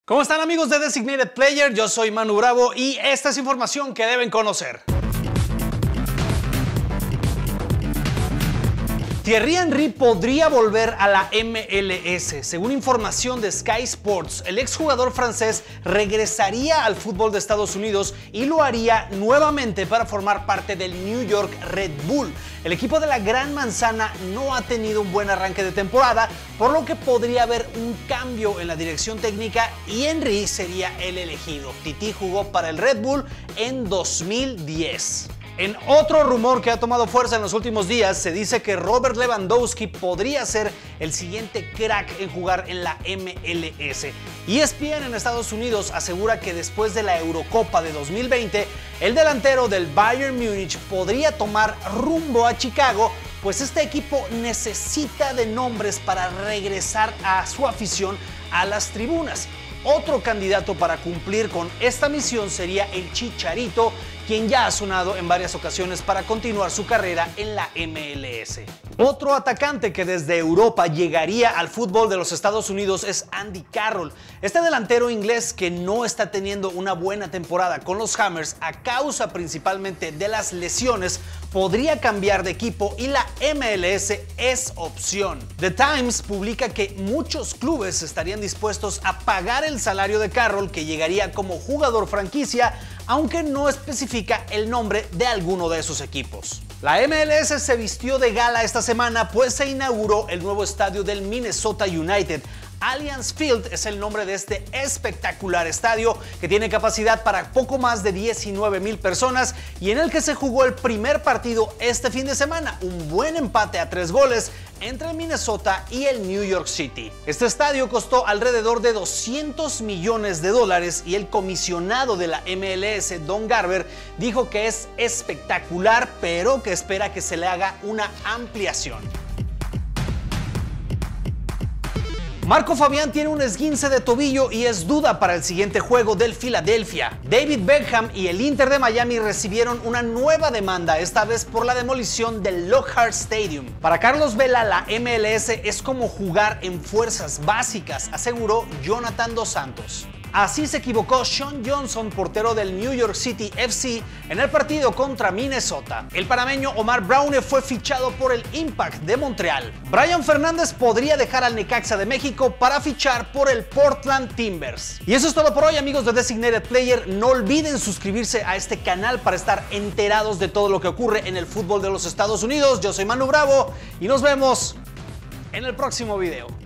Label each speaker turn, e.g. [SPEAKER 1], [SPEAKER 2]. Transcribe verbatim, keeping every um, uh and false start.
[SPEAKER 1] ¿Cómo están, amigos de Designated Player? Yo soy Manu Bravo y esta es información que deben conocer. Thierry Henry podría volver a la M L S. Según información de Sky Sports, el exjugador francés regresaría al fútbol de Estados Unidos y lo haría nuevamente para formar parte del New York Red Bull. El equipo de la Gran Manzana no ha tenido un buen arranque de temporada, por lo que podría haber un cambio en la dirección técnica y Henry sería el elegido. Titi jugó para el Red Bull en dos mil diez. En otro rumor que ha tomado fuerza en los últimos días, se dice que Robert Lewandowski podría ser el siguiente crack en jugar en la M L S. E S P N en Estados Unidos asegura que después de la Eurocopa de dos mil veinte, el delantero del Bayern Múnich podría tomar rumbo a Chicago, pues este equipo necesita de nombres para regresar a su afición a las tribunas. Otro candidato para cumplir con esta misión sería el Chicharito, quien ya ha sonado en varias ocasiones para continuar su carrera en la M L S. Otro atacante que desde Europa llegaría al fútbol de los Estados Unidos es Andy Carroll. Este delantero inglés, que no está teniendo una buena temporada con los Hammers a causa principalmente de las lesiones, podría cambiar de equipo y la M L S es opción. The Times publica que muchos clubes estarían dispuestos a pagar el salario de Carroll, que llegaría como jugador franquicia, aunque no especifica el nombre de alguno de esos equipos. La M L S se vistió de gala esta semana, pues se inauguró el nuevo estadio del Minnesota United. Allianz Field es el nombre de este espectacular estadio que tiene capacidad para poco más de diecinueve mil personas y en el que se jugó el primer partido este fin de semana, un buen empate a tres goles entre Minnesota y el New York City. Este estadio costó alrededor de doscientos millones de dólares y el comisionado de la M L S, Don Garber, dijo que es espectacular, pero que espera que se le haga una ampliación. Marco Fabián tiene un esguince de tobillo y es duda para el siguiente juego del Philadelphia. David Beckham y el Inter de Miami recibieron una nueva demanda, esta vez por la demolición del Lockhart Stadium. Para Carlos Vela, la M L S es como jugar en fuerzas básicas, aseguró Jonathan Dos Santos. Así se equivocó Sean Johnson, portero del New York City F C, en el partido contra Minnesota. El panameño Omar Browne fue fichado por el Impact de Montreal. Brian Fernández podría dejar al Necaxa de México para fichar por el Portland Timbers. Y eso es todo por hoy, amigos de Designated Player. No olviden suscribirse a este canal para estar enterados de todo lo que ocurre en el fútbol de los Estados Unidos. Yo soy Manu Bravo y nos vemos en el próximo video.